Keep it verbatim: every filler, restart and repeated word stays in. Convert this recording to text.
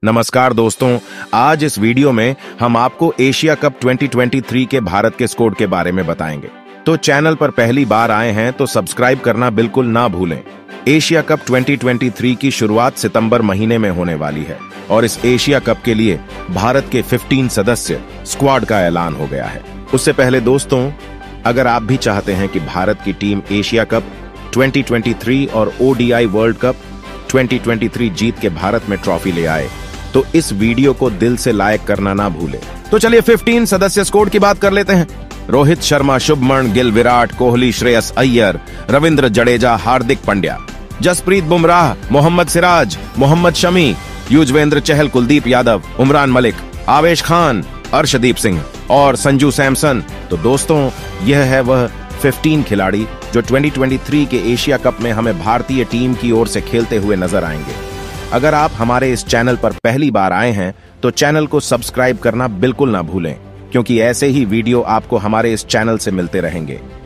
नमस्कार दोस्तों, आज इस वीडियो में हम आपको Asia cup twenty twenty three के भारत के स्कोर के बारे में बताएंगे। तो चैनल पर पहली बार आए हैं तो सब्सक्राइब करना बिल्कुल ना भूलें। Asia cup twenty twenty three की शुरुआत सितंबर महीने में होने वाली है और इस एशिया कप के लिए भारत के पंद्रह सदस्य स्क्वाड का ऐलान हो गया है। उससे पहले दोस्तों, अगर आप भी चाहते हैं कि भारत की team Asia cup twenty twenty three और ODI world cup twenty twenty three जीत के भारत में ट्रॉफी ले आए, तो इस वीडियो को दिल से लाइक करना ना भूले। तो चलिए पंद्रह सदस्य स्क्वाड की बात कर लेते हैं। रोहित शर्मा, शुभमन गिल, विराट कोहली, श्रेयस अय्यर, रविंद्र जडेजा, हार्दिक पांड्या, जसप्रीत बुमराह, मोहम्मद सिराज, मोहम्मद शमी, युजवेंद्र चहल, कुलदीप यादव, उमरान मलिक, आवेश खान, अर्शदीप सिंह और संजू सैमसन। तो दोस्तों, यह है वह पंद्रह खिलाड़ी जो ट्वेंटी ट्वेंटी थ्री के एशिया कप में हमें भारतीय टीम की ओर से खेलते हुए नजर आएंगे। अगर आप हमारे इस चैनल पर पहली बार आए हैं तो चैनल को सब्सक्राइब करना बिल्कुल ना भूलें, क्योंकि ऐसे ही वीडियो आपको हमारे इस चैनल से मिलते रहेंगे।